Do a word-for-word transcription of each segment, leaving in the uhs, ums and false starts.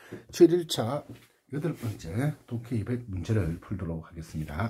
칠 일차 여덟 번째 독해 이백 문제를 풀도록 하겠습니다.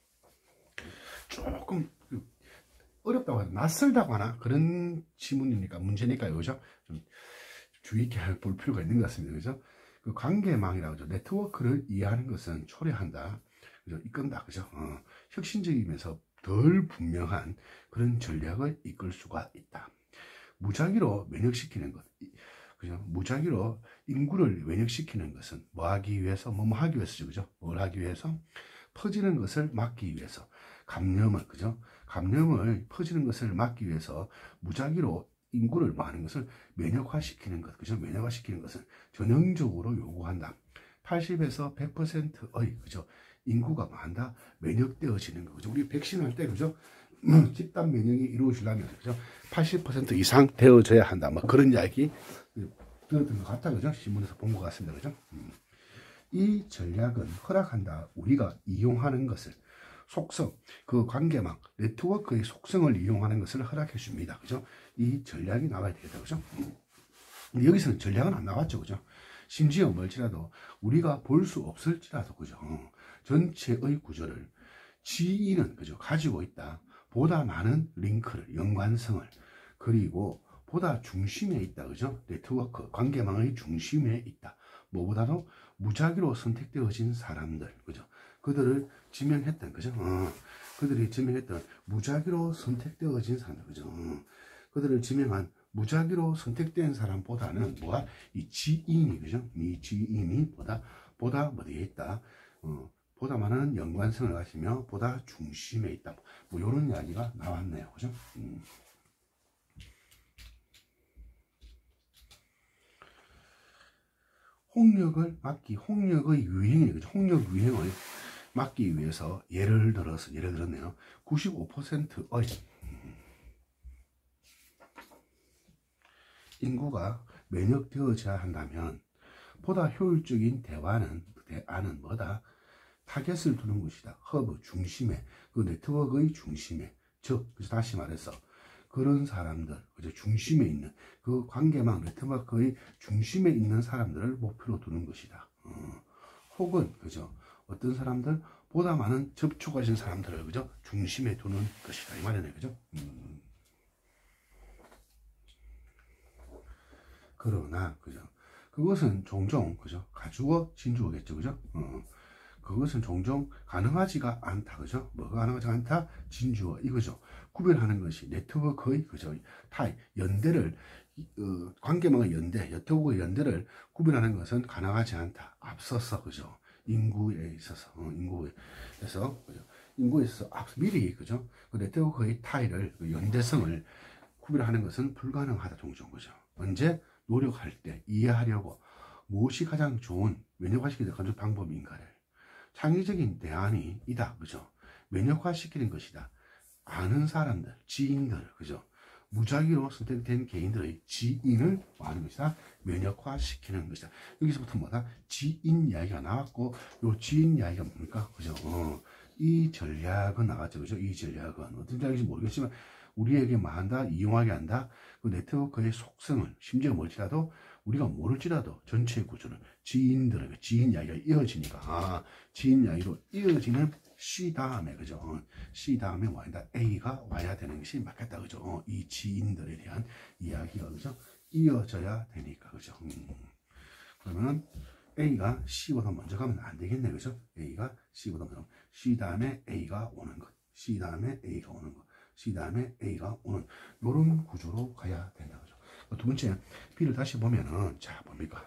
조금 어렵다고 하나, 낯설다고 하나 그런 지문이니까 문제니까요, 그죠? 좀 주의 깊게 볼 필요가 있는 것 같습니다, 그죠? 그 관계망이라고 하죠. 네트워크를 이해하는 것은 초래한다, 그죠? 이끈다, 그죠? 어, 혁신적이면서 덜 분명한 그런 전략을 이끌 수가 있다. 무작위로 면역시키는 것, 그죠? 무작위로 인구를 면역시키는 것은 뭐 하기 위해서, 뭐, 뭐 하기 위해서죠, 그죠? 뭘 하기 위해서? 퍼지는 것을 막기 위해서. 감염을, 그죠? 감염을 퍼지는 것을 막기 위해서 무작위로 인구를 뭐 하는 것을 면역화시키는 것, 그죠? 면역화시키는 것은 전형적으로 요구한다. 팔십에서 백 퍼센트의, 그죠? 인구가 뭐 한다? 면역되어지는 거, 그죠? 우리 백신 할 때, 그죠? 집단 면역이 이루어지려면, 그죠? 팔십 퍼센트 이상 되어져야 한다. 뭐 그런 이야기 들었던 것 같다, 그죠? 신문에서 본 것 같습니다, 그죠? 음. 이 전략은 허락한다. 우리가 이용하는 것을 속성, 그 관계망, 네트워크의 속성을 이용하는 것을 허락해 줍니다, 그죠? 이 전략이 나와야 되겠다, 그죠? 근데 여기서는 전략은 안 나왔죠, 그죠? 심지어 뭘지라도 우리가 볼 수 없을지라도, 그죠? 어. 전체의 구조를 지인은, 그죠? 가지고 있다. 보다 많은 링크를, 연관성을, 그리고 보다 중심에 있다, 그죠? 네트워크, 관계망의 중심에 있다. 뭐보다도 무작위로 선택되어진 사람들, 그죠? 그들을 지명했던, 그죠? 어, 그들이 지명했던 무작위로 선택되어진 사람들, 그죠? 어, 그들을 지명한 무작위로 선택된 사람보다는 뭐야? 이 지인이, 그죠? 이 지인이 보다, 보다 어디에 있다? 어, 보다 많은 연관성을 가지며 보다 중심에 있다. 뭐, 이런 이야기가 나왔네요, 그죠? 음. 홍역을 막기, 홍역의 유행이, 그죠? 홍역 유행을 막기 위해서 예를 들어서, 예를 들었네요. 구십오 퍼센트의 인구가 면역되어져야 한다면 보다 효율적인 대화는, 대안은 뭐다? 타겟을 두는 것이다. 허브, 중심에, 그 네트워크의 중심에. 즉, 그래서 다시 말해서 그런 사람들, 그죠? 중심에 있는 그 관계망, 네트워크의 중심에 있는 사람들을 목표로 두는 것이다. 어. 혹은, 그죠? 어떤 사람들, 보다 많은 접촉하신 사람들을, 그죠? 중심에 두는 것이다. 이 말이네, 그죠? 음. 그러나, 그죠? 그것은 종종, 그죠? 가주어, 진주어겠죠, 그죠? 어. 그것은 종종 가능하지가 않다, 그죠? 뭐가 가능하지 않다? 진주어, 이거죠. 구별하는 것이 네트워크의, 그죠? 타입, 연대를, 어, 관계망의 연대, 네트워크의 연대를 구별하는 것은 가능하지 않다. 앞서서, 그죠? 인구에 있어서, 어, 인구에 서 그죠? 인구에 있어서 앞, 미리, 그죠? 그 네트워크의 타입을, 그 연대성을 구별하는 것은 불가능하다, 종종, 그죠? 언제? 노력할 때, 이해하려고, 무엇이 가장 좋은 면역화시키는 건조 방법인가를 창의적인 대안이 이다, 그죠? 면역화시키는 것이다. 아는 사람들, 지인들, 그죠? 무작위로 선택된 개인들의 지인을 하는 것이다. 면역화시키는 것이다. 여기서부터 뭐다? 지인 이야기가 나왔고, 요 지인 이야기가 뭡니까? 그죠? 어, 이 전략은 나왔죠, 그죠? 이 전략은 어떤 전략인지 모르겠지만 우리에게 뭐 한다? 이용하게 한다? 그 네트워크의 속성을, 심지어 뭘지라도 우리가 모를지라도 전체 구조를 지인들에게, 지인 이야기가 이어지니까, 아, 지인 이야기로 이어지는 C 다음에, 그죠? 어, C 다음에 와야 A가 와야 되는 것이 맞겠다, 그죠? 어, 이 지인들에 대한 이야기가, 그죠? 이어져야 되니까, 그죠? 음. 그러면 A가 C보다 먼저 가면 안 되겠네, 그죠? A가 C보다 먼저 가면 C 다음에 A가 오는 것, C 다음에 A가 오는 것, C 다음에 A가 오는, 요런 구조로 가야 된다, 그죠? 두 번째, B를 다시 보면은, 자, 뭡니까?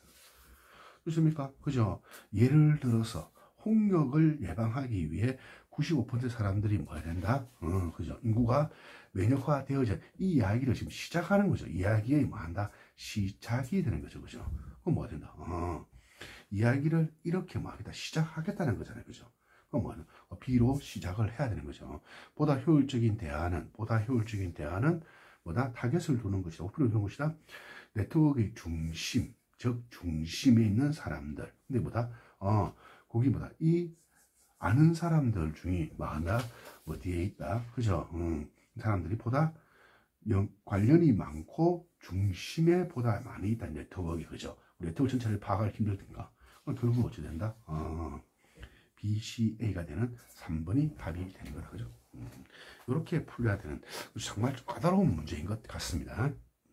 그렇습니까? 그죠? 예를 들어서, 홍역을 예방하기 위해 구십오 퍼센트 사람들이 뭐 해야 된다? 어, 그죠? 인구가 면역화 되어져, 이 이야기를 지금 시작하는 거죠. 이야기에 뭐 한다? 시작이 되는 거죠. 그죠? 그럼 뭐 된다? 어, 이야기를 이렇게 뭐 하겠다? 시작하겠다는 거잖아요. 그죠? 그럼 뭐는 B로 시작을 해야 되는 거죠. 보다 효율적인 대안은, 보다 효율적인 대안은 뭐다? 타겟을 두는 것이다. 목표를 두는 것이다. 네트워크의 중심, 즉 중심에 있는 사람들. 근데 뭐다? 어, 거기 뭐다? 이 아는 사람들 중에 많아 어디에 있다? 그죠? 음, 사람들이 보다 연, 관련이 많고 중심에 보다 많이 있다. 네트워크, 그죠? 네트워크 전체를 파악하기 힘들든가. 그럼 결국은 어찌 된다? 어, 비, 씨, 에이가 되는 삼 번이 답이 되는 거라, 그죠? 음, 이렇게 풀려야 되는 정말 좀 까다로운 문제인 것 같습니다.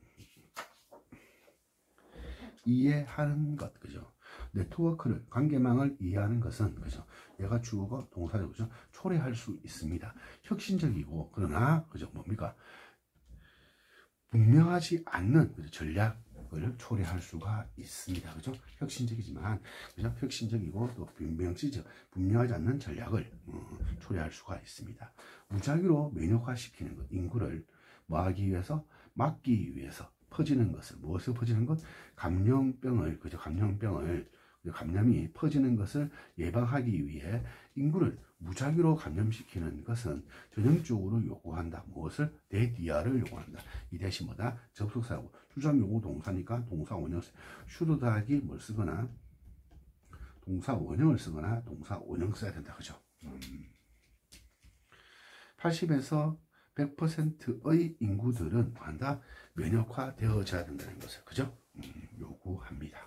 이해하는 것, 그죠? 네트워크를, 관계망을 이해하는 것은, 그죠? 얘가 주어고 동사죠, 그죠? 초래할 수 있습니다. 혁신적이고, 그러나, 그죠? 뭡니까? 분명하지 않는, 그죠? 전략을 초래할 수가 있습니다. 그죠? 혁신적이지만, 그죠? 혁신적이고, 또 분명치죠. 분명하지 않는 전략을 어, 초래할 수가 있습니다. 무작위로 면역화시키는 것, 인구를 뭐 하기 위해서? 막기 위해서. 퍼지는 것을, 무엇을 퍼지는 것? 감염병을, 그죠? 감염병을, 감염이 퍼지는 것을 예방하기 위해 인구를 무작위로 감염시키는 것은 전형적으로 요구한다. 무엇을? 대디아를 요구한다. 이 대신 뭐다? 접속사고, 주장 요구 동사니까 동사 원형, should 하기 뭘 쓰거나, 동사 원형을 쓰거나, 동사 원형 써야 된다. 그죠? 음. 팔십에서 백 퍼센트의 인구들은 한다 면역화 되어져야 된다는 것을, 그죠? 음, 요구합니다.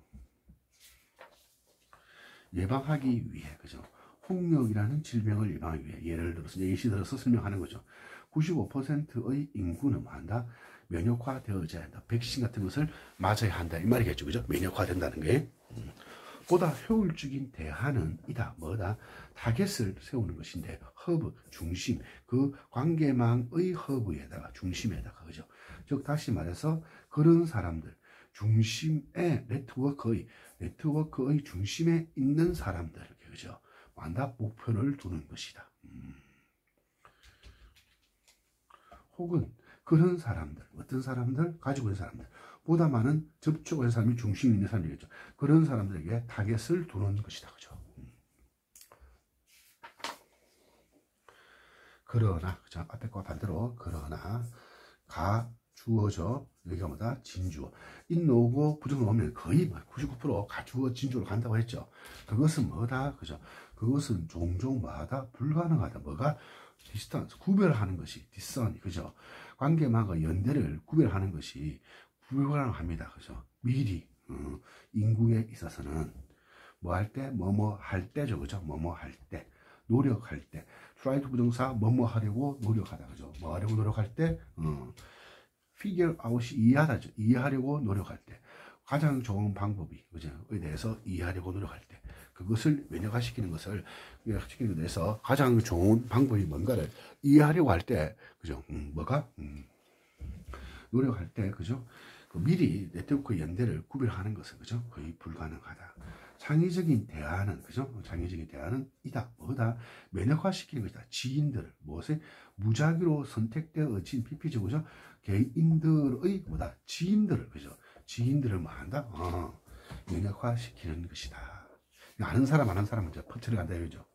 예방하기 위해, 그죠? 홍역이라는 질병을 예방하기 위해, 예를 들어서 예시 들어서 설명하는 거죠. 구십오 퍼센트의 인구는 한다 면역화 되어져야 한다. 백신 같은 것을 맞아야 한다. 이 말이겠죠, 그죠? 면역화 된다는 게. 음. 보다 효율적인 대안은 이다. 뭐다? 타겟을 세우는 것인데, 허브, 중심, 그 관계망의 허브에다가, 중심에다가, 그죠? 즉, 다시 말해서, 그런 사람들, 중심의 네트워크의, 네트워크의 중심에 있는 사람들, 그죠? 완다 목표를 두는 것이다. 음. 혹은, 그런 사람들, 어떤 사람들, 가지고 있는 사람들, 보다 많은 접촉한 사람이 중심이 있는 사람이겠죠. 그런 사람들에게 타겟을 두는 것이다. 그죠? 그러나, 자, 앞에 거 반대로, 그러나, 가, 주어져, 여기가 뭐다? 진주어. 인노고 부정어 오면 거의 구십구 퍼센트 가주어, 진주어로 간다고 했죠. 그것은 뭐다? 그죠? 그것은 종종 뭐하다? 불가능하다. 뭐가? 디스턴스, 구별하는 것이, 디스턴, 그죠? 관계망과 연대를 구별하는 것이 불가능합니다. 그죠? 미리, 어, 인구에 있어서는 뭐 할 때, 뭐 뭐 할 때죠. 그죠? 뭐 뭐 할 때, 노력할 때, try to 부정사, 뭐 뭐 하려고 노력하다. 그죠? 뭐 하려고 노력할 때, 어, figure out이 이해하다죠. 이해하려고 노력할 때. 가장 좋은 방법이, 그죠? 에 대해서 이해하려고 노력할 때. 그것을 면역화시키는 것을, 면역화시키는 것에 대해서 가장 좋은 방법이 뭔가를 이해하려고 할 때, 그죠? 음, 뭐가? 음, 노력할 때, 그죠? 그 미리 네트워크 연대를 구별하는 것은, 그죠? 거의 불가능하다. 창의적인 대안은, 그죠? 창의적인 대안은 이다. 뭐다? 면역화시키는 것이다. 지인들, 무엇에? 무작위로 선택되어진 피피죠, 그죠? 개인들의, 뭐다? 지인들을, 그죠? 지인들을 뭐 한다? 어, 면역화시키는 것이다. 아는 사람, 아는 사람, 이제 퍼트려 간다, 이거죠.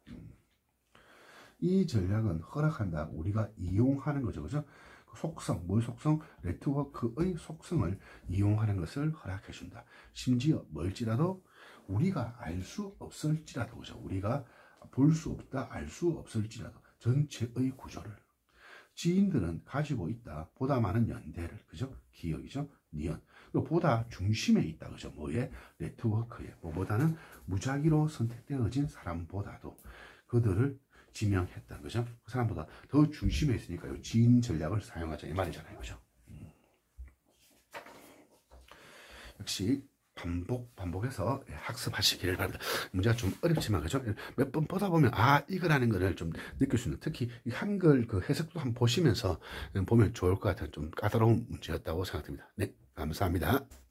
이 전략은 허락한다. 우리가 이용하는 거죠, 그죠? 속성, 뭘 속성? 네트워크의 속성을 이용하는 것을 허락해준다. 심지어 뭘지라도 우리가 알 수 없을지라도, 그죠? 우리가 볼 수 없다, 알 수 없을지라도 전체의 구조를 지인들은 가지고 있다. 보다 많은 연대를, 그죠? 기억이죠? 니언. 보다 중심에 있다, 그죠? 뭐에? 네트워크에. 뭐보다는 무작위로 선택되어진 사람보다도 그들을 지명했다, 그죠? 그 사람보다 더 중심에 있으니까요. 지인 전략을 사용하자, 이 말이잖아요, 그죠? 음. 역시 반복, 반복해서 학습하시기를 바랍니다. 문제가 좀 어렵지만, 그죠? 몇 번 보다 보면, 아, 이거라는 거를 좀 느낄 수 있는, 특히 이 한글 그 해석도 한번 보시면서 보면 좋을 것 같은 좀 까다로운 문제였다고 생각됩니다. 네, 감사합니다.